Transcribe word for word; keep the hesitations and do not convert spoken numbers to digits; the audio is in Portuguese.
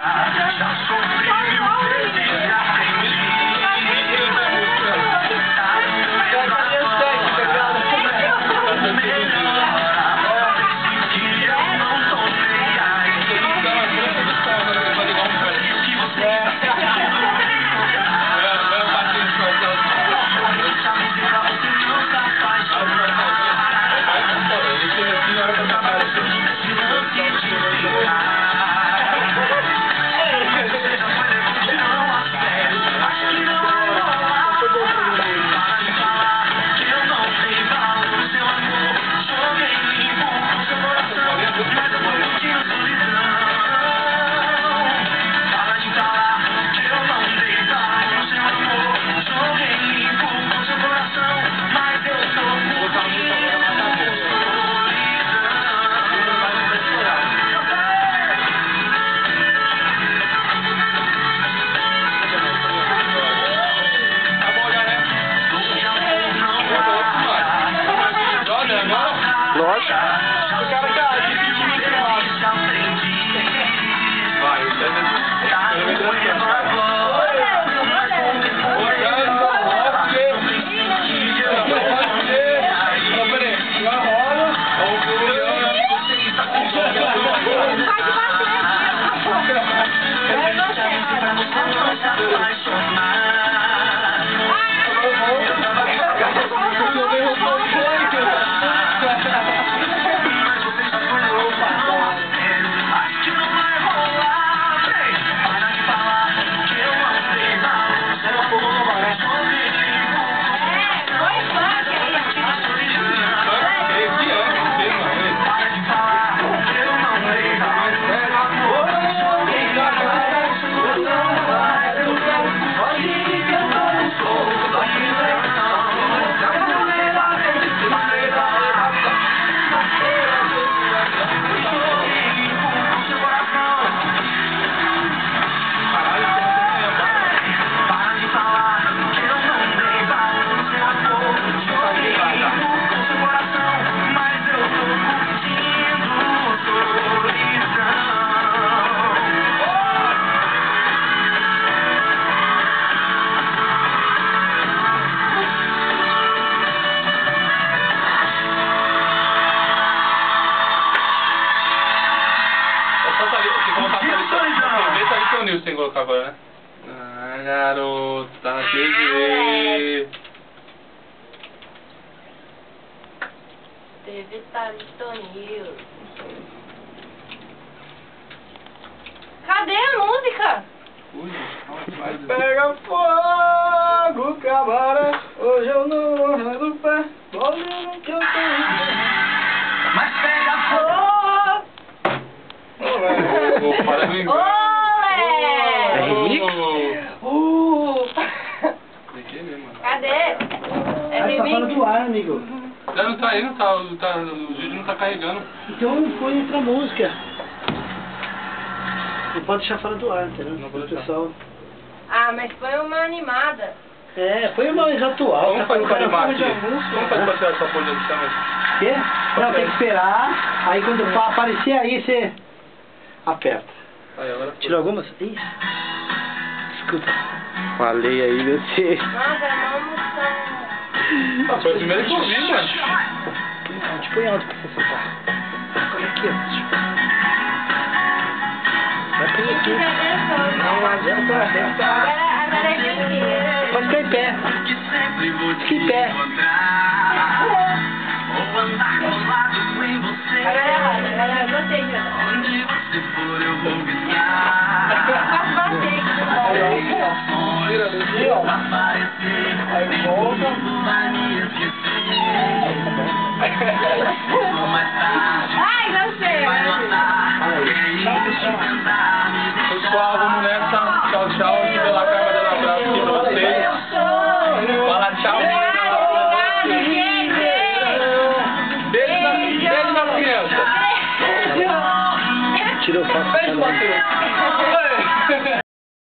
Lógico. O cara tá aqui pedindo vai, o Nilson tem que colocar agora, né? Ah, garoto, tá na T V. T V Thalito News. Cadê a música? Ui, mas pega fogo, camarada. Hoje eu não morro do pé. Olha que eu tô. Mas pega fogo. Ô, velho. Para de engano. É remix? Uh! Cadê? É Aí tá fora remix? do ar, amigo. Já não tá aí, não tá, tá, o vídeo não tá carregando. Então põe outra música. Não pode deixar fora do ar, entendeu? Não vou O deixar. pessoal... Ah, mas foi uma animada. É, põe uma mais atual. Vamos tá fazer pra colocando animar fundo aqui. de anúncio. Vamos fazer pra tirar essa folha de chama. Quê? Não, tem que esperar. Aí quando pa- aparecer aí, você aperta. Aí, agora foi. Tirou algumas? Ih. Desculpa. Falei aí, você. Nossa, é uma emoção. Ah, foi o primeiro que eu vi, mano. Não, te põe alto pra você sentar. Olha aqui, ó. Vai pra Isso aqui. já dançou. Não adianta. Agora, agora é Cristina. Pode ficar em pé. Fica em pé. Ou andar colado em você. Agora é roda, agora eu gostei de jogar. Onde você for eu vou guiar. Faço bater Tira daqui, ó. Aparecer. Aí volta. Tudo vai me esquecer. Mais tarde. Ai, gostei. Vai notar. Pessoal, vamos nessa. Tchau, tchau. Aqui pela câmera, dando um abraço aqui pra vocês. Fala tchau. Beijo na, beijo na criança. Tirou foto. Beijo, Matheus.